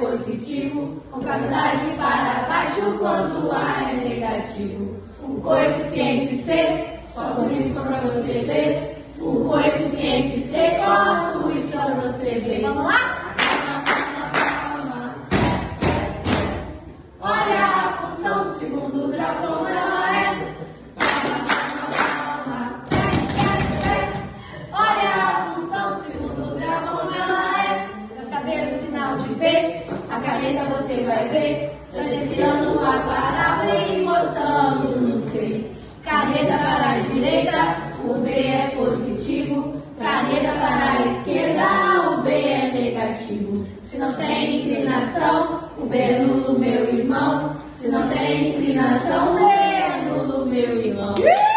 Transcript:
positivo, contabilidade para baixo quando o A é negativo. O coeficiente C, corta o Y para você ver. O coeficiente C, corta o Y para você ver. Vamos lá? Olha a função do segundo grau como ela é. Olha a função do segundo grau como ela é. Para saber o sinal de V, a caneta você vai ver tangenciando a parábola e mostrando no C. Caneta para a direita, o B é positivo. Caneta para a esquerda, o B é negativo. Se não tem inclinação, o B é nulo, meu irmão. Se não tem inclinação, o B é nulo, meu irmão.